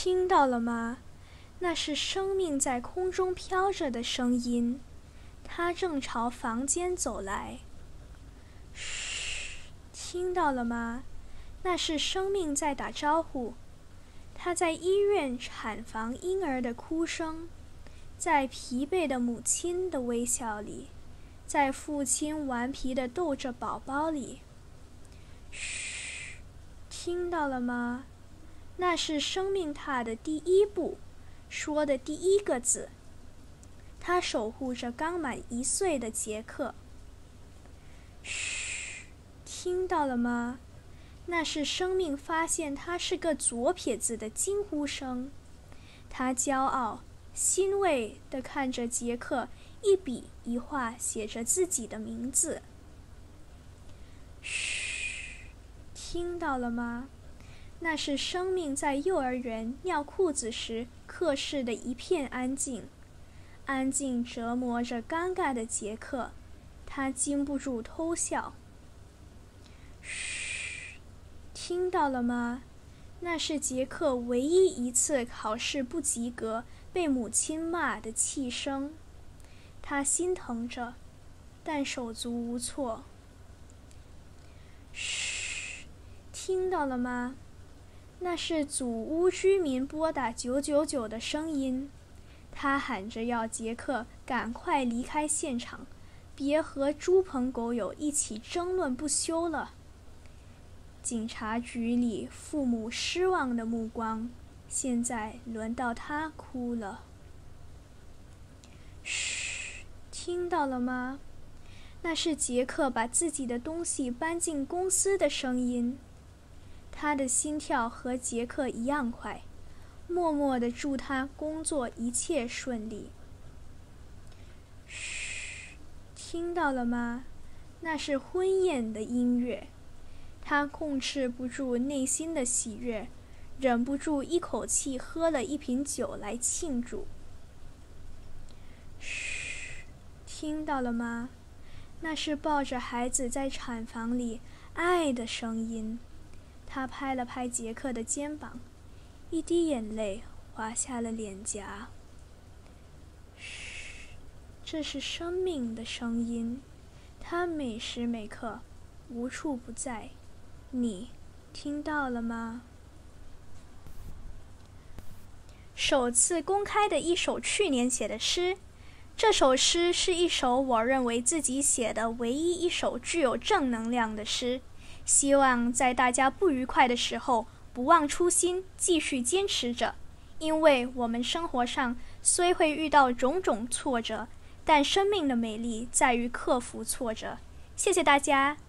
听到了吗？那是生命在空中飘着的声音，它正朝房间走来。嘘，听到了吗？那是生命在打招呼，它在医院产房婴儿的哭声，在疲惫的母亲的微笑里，在父亲顽皮地逗着宝宝里。嘘，听到了吗？那是生命踏的第一步，说的第一个字。他守护着刚满1岁的杰克。嘘，听到了吗？那是生命发现他是个左撇子的惊呼声。他骄傲、欣慰地看着杰克一笔一画写着自己的名字。嘘，听到了吗？那是生命在幼儿园尿裤子时课室的一片安静，安静折磨着尴尬的杰克，他禁不住偷笑。嘘，听到了吗？那是杰克唯一一次考试不及格被母亲骂的气声，他心疼着，但手足无措。嘘，听到了吗？那是祖屋居民拨打999的声音，他喊着要杰克赶快离开现场，别和猪朋狗友一起争论不休了。警察局里父母失望的目光，现在轮到他哭了。嘘，听到了吗？那是杰克把自己的东西搬进公司的声音。他的心跳和杰克一样快，默默地祝他工作一切顺利。嘘，听到了吗？那是婚宴的音乐。他控制不住内心的喜悦，忍不住一口气喝了1瓶酒来庆祝。嘘，听到了吗？那是抱着孩子在产房里爱的声音。他拍了拍杰克的肩膀，一滴眼泪滑下了脸颊。嘘，这是生命的声音，它每时每刻无处不在。你听到了吗？首次公开的一首去年写的诗，这首诗是一首我认为自己写的唯一一首具有正能量的诗。希望在大家不愉快的时候不忘初心，继续坚持着，因为我们生活上虽会遇到种种挫折，但生命的美丽在于克服挫折。谢谢大家。